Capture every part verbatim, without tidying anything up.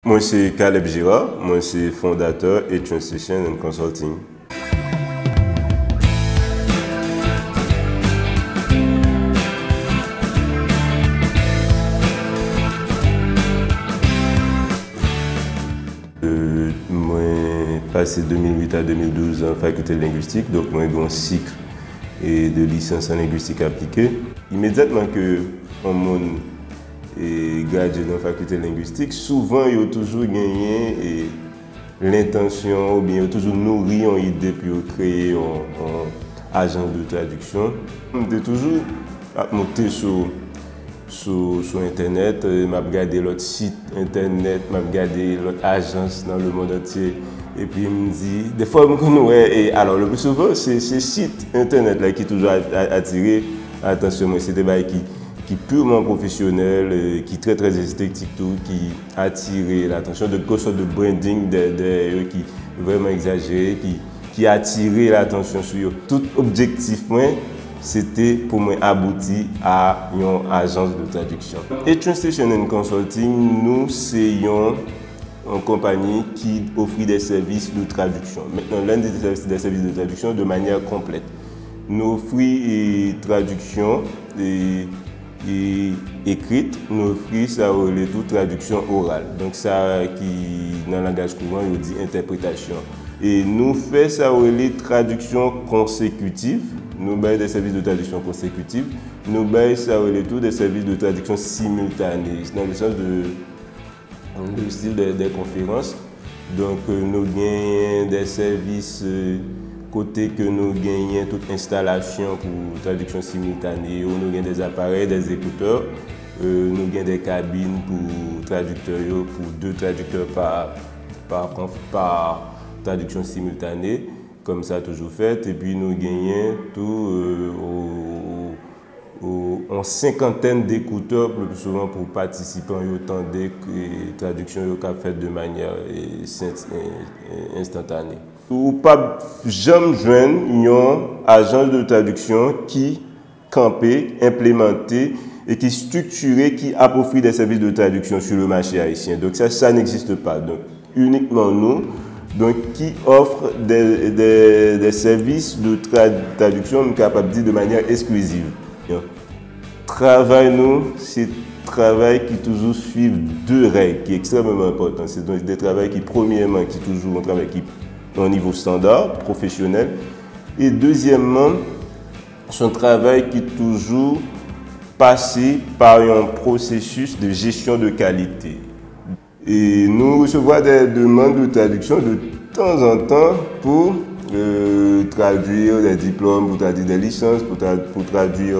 Moi, c'est Caleb Girard, moi, c'est fondateur et Transition and Consulting. Euh, moi, passé deux mille huit à deux mille douze en faculté de linguistique, donc moi, j'ai un cycle et de licence en linguistique appliquée. Immédiatement que on monde et gradué dans la faculté de linguistique, souvent il y a toujours gagné l'intention ou bien il y a toujours nourri une idée pour créer un agent de traduction. J'ai toujours monté sur sur, sur internet, m'a regardé l'autre site internet, m'a regardé l'autre agence dans le monde entier. Et puis, il me dit, des fois, je me connais, et alors le plus souvent, c'est ces sites internet là qui toujours attiré l'attention. C'est des bails qui, qui purement professionnels, qui très très esthétique, tout, qui attirent l'attention, de quelque sorte de branding de, de, qui est vraiment exagéré, qui, qui attiré l'attention sur eux. Tout objectif, c'était pour moi aboutir à une agence de traduction. Et Transition and Consulting, nous, c'est une compagnie qui offre des services de traduction. Maintenant, l'un des services, des services de traduction de manière complète. Nous offrons une traduction et, et écrite, nous offrons ça toute traduction orale. Donc ça qui, dans le langage courant, on dit interprétation. Et nous faisons ça les traduction consécutive. Nous avons des services de traduction consécutive. Nous avons ça tout des services de traduction simultanée, dans le sens de, de style des, des conférences. Donc nous gagnons des services euh, côté que nous gagnons toute installation pour traduction simultanée. Nous gagnons des appareils, des écouteurs. Euh, nous gagnons des cabines pour traducteurs, pour deux traducteurs par, par, par traduction simultanée. Comme ça toujours fait, et puis nous gagnons tout euh, au, au, en cinquantaine d'écouteurs, le plus souvent pour participer à autant de traductions faites de manière instantanée. Ou pas jamais joindre une agence de traduction qui campait, implémentait et qui structurait, qui a offert des services de traduction sur le marché haïtien. Donc ça, ça n'existe pas. Donc uniquement nous. Donc, qui offre des, des, des services de traduction capables de dire de manière exclusive. Travail, nous, c'est un travail qui toujours suit deux règles qui est extrêmement important. C'est donc des travaux qui, premièrement, qui toujours un travail qui est au niveau standard, professionnel. Et deuxièmement, c'est un travail qui est toujours passé par un processus de gestion de qualité. Et nous recevons des demandes de traduction de temps en temps pour euh, traduire des diplômes, pour traduire des licences, pour, tra pour traduire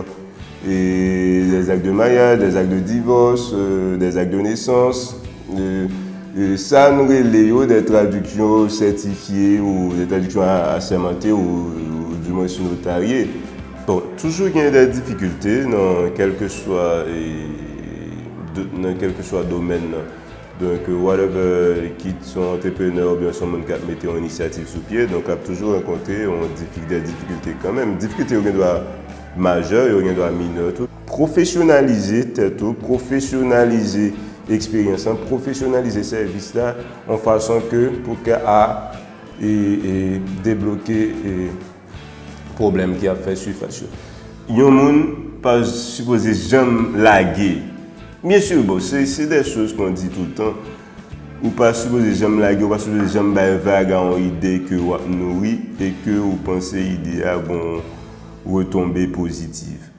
et des actes de mariage, des actes de divorce, euh, des actes de naissance. Euh, et ça, nous relayons des traductions certifiées ou des traductions assermentées ou, ou du moins notariées. Bon, toujours il y a des difficultés dans quel que soit, et, de, dans quel que soit domaine. Donc, whatever, qui sont entrepreneurs ou bien sont monde qui mettent une initiative sous pied, donc a toujours rencontré des difficultés quand même. Difficultés au doit majeures et au doit mineures. Professionnaliser tout, professionnaliser l'expérience, professionnaliser ce service-là en façon que pour qu'à et, et débloquer les problèmes qui a fait surface. Il y a des gens pas supposé jamais laguer. Bien sûr, bon, c'est des choses qu'on dit tout le temps. Ou pas supposer jamais laguer, ou pas supposer jamais vague en idée que vous nourrit et que vous pensez idée à bon retomber positive.